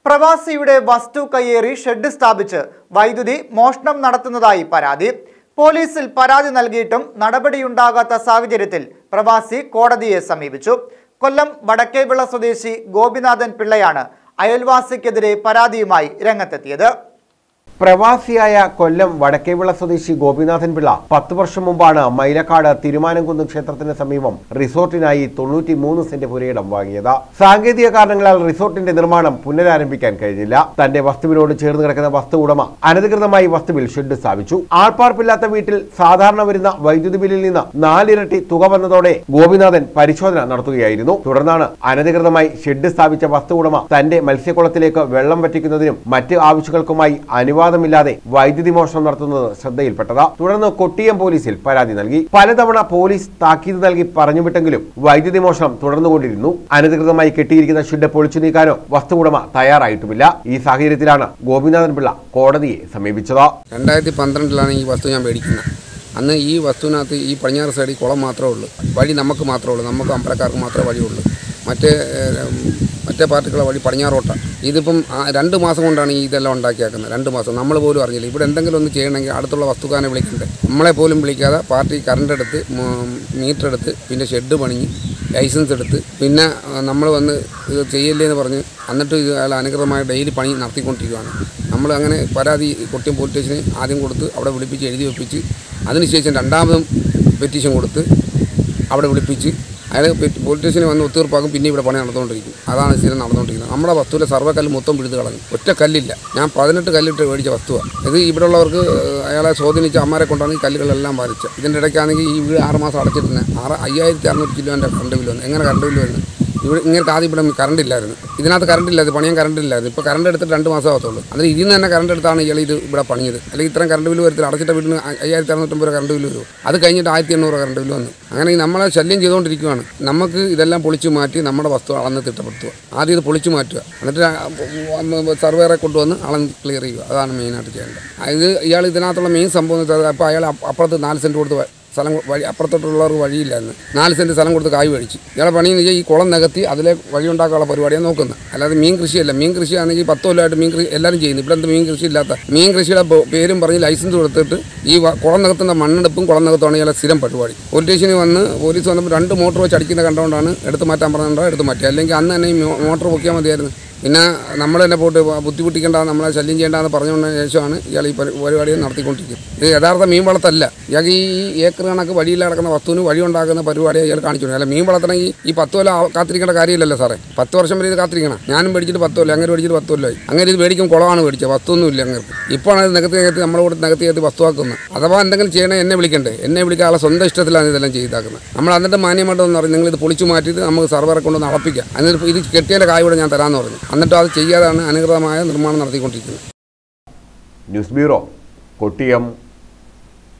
പ്രവാസിയുടെ വസ്തു കയ്യേറി ഷെഡ് സ്ഥാപിച്ച് വൈദ്യുതി മോഷണം നടത്തുന്നതായി പരാതി. പോലീസിൽ പരാതി നൽകിയിട്ടും നടപടിയുണ്ടാകാത്ത സാഹചര്യത്തിൽ പ്രവാസി കോടതിയെ സമീപിച്ചു. കൊല്ലം വടക്കേവിള സ്വദേശി ഗോപിനാഥൻ പിള്ളയാണ് അയൽവാസിക്കെതിരെ പരാതിയുമായി രംഗത്തെത്തിയത്. പ്രവാസിയായ കൊല്ലം വടക്കേവിള സ്വദേശി ഗോപിനാഥൻ പിള്ള 10 വർഷം മുമ്പാണ് മൈലക്കാട് തിരുമാനംകുന്ന് ക്ഷേത്രത്തിന് സമീപം റിസോർട്ടിനായി 93 സെന്റ് പുരയിടം വാങ്ങിയത്. സാങ്കേതിക കാരണങ്ങളാൽ റിസോർട്ടിന്റെ നിർമ്മാണം പുനരാരംഭിക്കാൻ കഴിഞ്ഞില്ല. തന്റെ വസ്തുവിനോട് ചേർന്ന് കിടക്കുന്ന വസ്തു ഉടമ അനധികൃതമായി വസ്തുവിൽ ഷെഡ് സ്ഥാപിച്ചു. ആൾപ്പാർപ്പില്ലാത്ത വീട്ടിൽ സാധാരണ വരുന്ന വൈദ്യുതി ബില്ലിൽ നിന്ന് 4 ഇരട്ടി തുക വന്നതോടെ ഗോപിനാഥൻ പരിശോധന നടത്തുകയായിരുന്നു. തുടർന്നാണ് അനധികൃതമായി ഷെഡ് സ്ഥാപിച്ച വസ്തു ഉടമ തന്റെ മത്സ്യക്കുളത്തിലേക്ക് വെള്ളം വറ്റിക്കുന്നതിനും മറ്റ് ആവശ്യങ്ങൾക്കുമായി അനുവാദമില്ലാതെ വൈദ്യുതി മോഷണം നടത്തുന്നത് ശ്രദ്ധയിൽപ്പെട്ടത്. തുടർന്ന് കൊട്ടിയം പോലീസിൽ പരാതി നൽകി. പലതവണ പോലീസ് താക്കീത് നൽകി പറഞ്ഞുവിട്ടെങ്കിലും വൈദ്യുതി മോഷണം തുടർന്നുകൊണ്ടിരുന്നു. അനധികൃതമായി കെട്ടിയിരിക്കുന്ന ഷെഡ് പൊളിച്ചു നീക്കാനോ വസ്തു ഉടമ തയ്യാറായിട്ടുമില്ല. ഈ സാഹചര്യത്തിലാണ് ഗോപിനാഥൻ പിള്ള കോടതിയെ സമീപിച്ചത്. 2012 ഈ വസ്തു ഞാൻ മേടിക്കുന്നത്. അന്ന് ഈ വസ്തുവിനകത്ത് ഈ പടിഞ്ഞാറ് സൈഡിൽ കുളം മാത്രമേ ഉള്ളൂ. വഴി നമുക്ക് മാത്രമേ ഉള്ളൂ. നമുക്ക് അമ്പലക്കാർക്ക് മാത്രമേ വഴിയുള്ളൂ. മറ്റേ പാർട്ടികളെ വഴി പടിഞ്ഞാറോട്ടാണ്. ഇതിപ്പം 2 മാസം കൊണ്ടാണ് ഇതെല്ലാം ഉണ്ടാക്കിയാക്കുന്നത്. 2 മാസം നമ്മൾ പോലും അറിഞ്ഞില്ല. ഇവിടെ എന്തെങ്കിലും ഒന്ന് ചെയ്യണമെങ്കിൽ അടുത്തുള്ള വസ്തുക്കാരനെ വിളിക്കണ്ടേ. നമ്മളെ പോലും വിളിക്കാതെ പാർട്ടി കറണ്ട് എടുത്ത് മീറ്റർ എടുത്ത് പിന്നെ ഷെഡ് പണിഞ്ഞ് ലൈസൻസ് എടുത്ത് പിന്നെ നമ്മൾ വന്ന് ഇത് ചെയ്യല്ലേ എന്ന് പറഞ്ഞ് എന്നിട്ട് അയാൾ അനുകൃതമായ ഡെയിലി പണി നടത്തിക്കൊണ്ടിരിക്കുകയാണ്. നമ്മൾ അങ്ങനെ പരാതി കൊട്ടിയം പോലീസ് സ്റ്റേഷന് ആദ്യം കൊടുത്ത് അവിടെ വിളിപ്പിച്ച് എഴുതി വെപ്പിച്ച് അതിനുശേഷം രണ്ടാമതും പെറ്റീഷൻ കൊടുത്ത് അവിടെ വിളിപ്പിച്ച് അയാൾ പോലീസ് സ്റ്റേഷനിൽ വന്ന് ഒത്തീർപ്പാക്കും. പിന്നെ ഇവിടെ പണി നടന്നുകൊണ്ടിരിക്കും. അതാണ് സ്ഥിരം നടന്നുകൊണ്ടിരിക്കുന്നത്. നമ്മുടെ വസ്തുവിലെ സർവ്വക്കല്ല് മൊത്തം പിടിച്ച് കളഞ്ഞു. ഒറ്റ കല്ലില്ല. ഞാൻ 18 കല്ലിട്ട് മേടിച്ച വസ്തുവാണ് ഇത്. ഇവിടെ ഉള്ളവർക്ക് അയാളെ സ്വാധീനിച്ച അമ്മമാരെ കൊണ്ടാണ് ഈ കല്ലുകളെല്ലാം ബാധിച്ചത്. ഇതിൻ്റെ ഇടയ്ക്കാണെങ്കിൽ ഈ വീട് 6 മാസം അടച്ചിട്ടുണ്ട്. 5600 കിലോൻ്റെ കറണ്ട് ബില്ല് വന്നു. എങ്ങനെ കറണ്ട് ബില്ല് വരുന്നത്? ഇവിടെ ഇങ്ങനെ ആദ്യം ഇവിടെ കറണ്ട് ഇല്ലായിരുന്നു. ഇതിനകത്ത് കറണ്ട് ഇല്ലായിരുന്നു. പണിയാൻ കറണ്ട് ഇല്ലായിരുന്നു. ഇപ്പോൾ കറണ്ട് എടുത്തിട്ട് 2 മാസം ആകത്തുള്ളൂ. അതിന് ഇതിൽ നിന്ന് തന്നെ കറണ്ട് എടുത്താണ് ഇയാൾ ഇത് ഇവിടെ പണിയത്. അല്ലെങ്കിൽ ഇത്രയും കറണ്ട് ബില്ല് വരത്തില്ല. അടച്ചിട്ട വീടിന് 5650 കറണ്ട് ബില്ല് വരും. അത് കഴിഞ്ഞിട്ട് 1800 കറണ്ട് ബില്ല് വന്നു. അങ്ങനെ നമ്മളെ ശല്യം ചെയ്തുകൊണ്ടിരിക്കുകയാണ്. നമുക്ക് ഇതെല്ലാം പൊളിച്ചു മാറ്റി നമ്മുടെ വസ്തു അളന്ന് തിട്ടപ്പെടുത്തുക. ആദ്യം ഇത് പൊളിച്ചു മാറ്റുക. എന്നിട്ട് സർവേറെ കൊണ്ടുവന്ന് അളന്ന് ക്ലിയർ ചെയ്യുക. അതാണ് മെയിനായിട്ട് ചെയ്യേണ്ടത്. ഇയാൾ ഇതിനകത്തുള്ള മെയിൻ സംഭവം എന്ന് വെച്ചാൽ അപ്പോൾ അയാൾ അപ്പുറത്ത് 4 സെൻറ്റ് കൊടുത്ത് സ്ഥലം വഴി അപ്പുറത്തോട്ടുള്ളവർക്ക് വഴിയില്ലായിരുന്നു. 4 സെൻറ്റ് സ്ഥലം കൊടുത്ത് കായ് മേടിച്ച് ഇയാളെ പണിയെന്ന് വെച്ചാൽ ഈ കുളം നികത്തി അതിലെ വഴി ഉണ്ടാക്കാനുള്ള പരിപാടിയാണ് നോക്കുന്നത്. അല്ലാതെ മീൻ കൃഷിയല്ല. മീൻ കൃഷിയാണെങ്കിൽ 10 കൊല്ലമായിട്ട് മീൻ കൃഷി എല്ലാവരും ചെയ്യുന്നു. ഇവിടെ എന്ത് മീൻ കൃഷി ഇല്ലാത്ത മീൻ കൃഷിയുടെ പേരും പറഞ്ഞ് ലൈസൻസ് കൊടുത്തിട്ട് ഈ കുളം നികത്തുന്ന മണ്ണെടുപ്പും കുളം നികത്തുമാണ് ഇയാളെ സ്ഥിരം പരിപാടി. പോലീസ് സ്റ്റേഷനിൽ വന്ന് പോലീസ് വന്നപ്പോൾ 2 മോട്ടോർ വെച്ച് അടിക്കുന്ന കണ്ടുകൊണ്ടാണ് എടുത്ത് മാറ്റാൻ പറഞ്ഞിട്ടുണ്ടോ എടുത്ത് മാറ്റി. അല്ലെങ്കിൽ അന്ന് തന്നെ ഈ മോട്ടോർ പൊക്കിയാൽ മതിയായിരുന്നു. പിന്നെ നമ്മൾ തന്നെ പോയിട്ട് ബുദ്ധിമുട്ടിക്കേണ്ട, നമ്മളെ ശല്യം ചെയ്യേണ്ടതെന്ന് പറഞ്ഞുകൊണ്ടതിന് ശേഷമാണ് ഇയാൾ ഈ പരിപാടിയെ നടത്തിക്കൊണ്ടിരിക്കുന്നത്. ഇത് യഥാർത്ഥ മീൻ വളർത്തല്ല. ഇയാൾക്ക് ഈ ഏക്കർ കണക്ക് വഴിയിൽ കിടക്കുന്ന വസ്തുവിന് വഴി ഉണ്ടാക്കുന്ന പരിപാടിയെ ഇയാൾ കാണിച്ചു. അല്ല മീൻ വളർത്തണമെങ്കിൽ ഈ 10 കൊല്ലം കാത്തിരിക്കേണ്ട കാര്യമില്ലല്ലോ സാറേ. 10 വർഷം വരെ ഇത് കാത്തിരിക്കണം. ഞാനും മേടിച്ചിട്ട് 10 കൊല്ലം, അങ്ങനെ മേടിച്ചിട്ട് 10 കൊല്ലമായി. അങ്ങനെ ഇത് മേടിക്കും കുളമാണ് മേടിച്ചത്, വസ്തുവൊന്നും ഇല്ല. അങ്ങനെ ഇപ്പോഴാണ് ഇത് നികത്തി നമ്മളോട് നികത്തി വസ്തുവാക്കുന്നത്. അഥവാ എന്തെങ്കിലും ചെയ്യണേ എന്നെ വിളിക്കണ്ടേ. എന്നെ വിളിക്കാനുള്ള സ്വന്തം ഇഷ്ടത്തിലാണ് ഇതെല്ലാം ചെയ്താക്കുന്നത്. നമ്മൾ എന്നിട്ട് മാന്യമായിട്ടൊന്നും പറയും നിങ്ങളിത് പൊളിച്ചു മാറ്റിയിട്ട് നമുക്ക് സർവറെ കൊണ്ടൊന്ന് അടപ്പിക്കാം. എന്നിട്ട് ഇത് കെട്ടിയതിൻ്റെ കായ് കൂടെ ഞാൻ തരാമെന്ന് പറഞ്ഞു. എന്നിട്ട് അത് ചെയ്യാതാണ് അനധികൃതമായ നിർമ്മാണം നടത്തിക്കൊണ്ടിരിക്കുന്നത്. News bureau, Kottiyam.